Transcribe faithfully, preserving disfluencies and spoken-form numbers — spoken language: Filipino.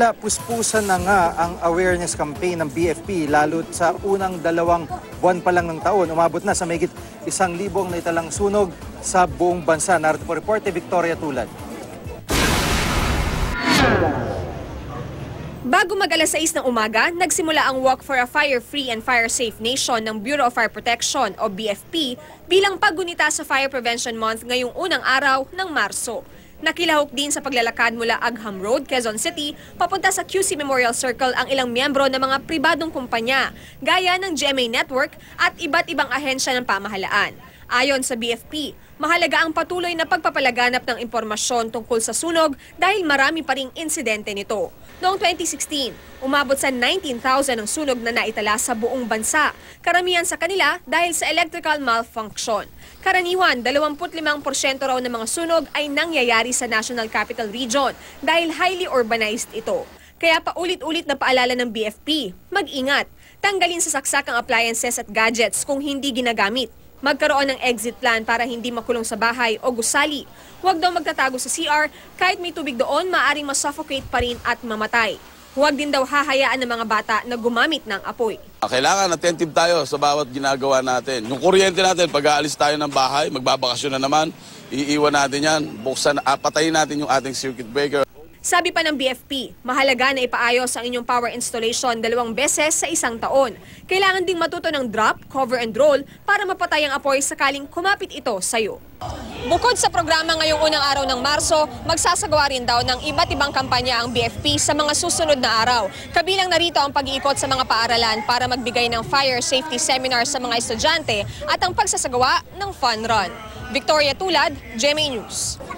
Puspusan na nga ang awareness campaign ng B F P lalo sa unang dalawang buwan pa lang ng taon. Umabot na sa mahigit isang libong naitalang sunog sa buong bansa. Narito po report ni Victoria Tulad. Bago mag alas sais ng umaga, nagsimula ang Walk for a Fire-Free and Fire-Safe Nation ng Bureau of Fire Protection o B F P bilang paggunita sa Fire Prevention Month ngayong unang araw ng Marso. Nakilahok din sa paglalakad mula Agham Road, Quezon City, papunta sa Q C Memorial Circle ang ilang miyembro ng mga pribadong kumpanya, gaya ng G M A Network at iba't ibang ahensya ng pamahalaan. Ayon sa B F P, mahalaga ang patuloy na pagpapalaganap ng impormasyon tungkol sa sunog dahil marami pa ring insidente nito. Noong twenty sixteen, umabot sa nineteen thousand ang sunog na naitala sa buong bansa, karamihan sa kanila dahil sa electrical malfunction. Karaniwan, dalawampu't limang porsyento raw ng mga sunog ay nangyayari sa National Capital Region dahil highly urbanized ito. Kaya paulit-ulit na paalala ng B F P, mag-ingat, tanggalin sa saksak ang appliances at gadgets kung hindi ginagamit. Magkaroon ng exit plan para hindi makulong sa bahay o gusali. Huwag daw magtatago sa C R, kahit may tubig doon, maaaring masuffocate pa rin at mamatay. Huwag din daw hahayaan ng mga bata na gumamit ng apoy. Kailangan attentive tayo sa bawat ginagawa natin. Yung kuryente natin, pag aalis tayo ng bahay, magbabakasyon na naman, iiwan natin yan, buksan, patayin natin yung ating circuit breaker. Sabi pa ng B F P, mahalaga na ipaayos ang inyong power installation dalawang beses sa isang taon. Kailangan ding matuto ng drop, cover and roll para mapatay ang apoy sakaling kumapit ito sa iyo. Bukod sa programa ngayong unang araw ng Marso, magsasagawa rin daw ng iba't ibang kampanya ang B F P sa mga susunod na araw. Kabilang narito ang pag-iikot sa mga paaralan para magbigay ng fire safety seminar sa mga estudyante at ang pagsasagawa ng fun run. Victoria Tulad, G M A News.